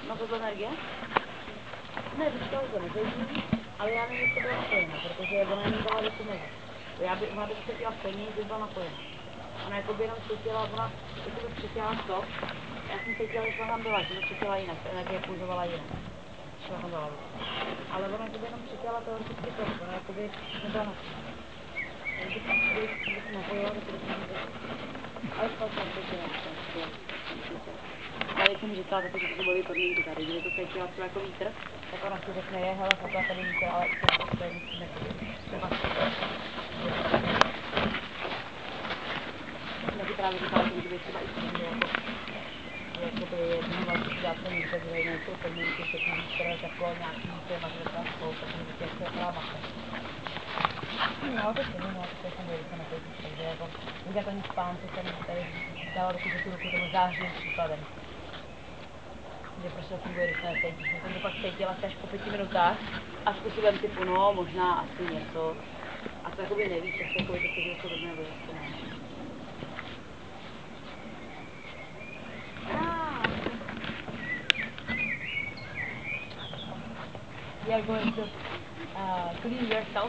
No to energie? Ne, počkej, to nevědí, ale já nevím, jestli byla napojena, protože ona jen dala do mezi. Ona by svítila stejně, když byla napojena. Ona jako by jenom svítila, ona jako by přetěla to. Já jsem cítila, že ona tam byla, že to přetěla jinak, ta energie pulzovala jinak. Že ona tam byla. Ale ona jako by jenom přetěla to, co přetěla, ona jako by nebyla napojena. Kdybych napojila, tak bych nevěděla. Ale spal jsem přetěla, ale jsem říkala taky, že to byly podmínky tady, kdyby to cítila třeba jako vítr, tak ona si řekne, je, hele, fakt tady vítr, ale už na to musím jakoby třeba taky právě říkala, že může být třeba i tím, že jakoby jednou vlastně si dát ten vítr, druhý nejsou podmínky, všechno vítr, teplo, nějaký téma, že třeba spolu, takže vždycky jak se je celá masa. No to stejně, no to jsem velice napětí, takže jako, když to nic spánku jsem tady dala do tu ruku tomu zářným příkladem. Že prostě to funguje, když se necítíš. Já jsem to pak cítila asi až po 5 minutách a s způsobem typu, no, možná asi něco. A to jakoby nevíš, jestli jakoby to přežilo to dobře nebo jestli ne. We are going to clean yourself.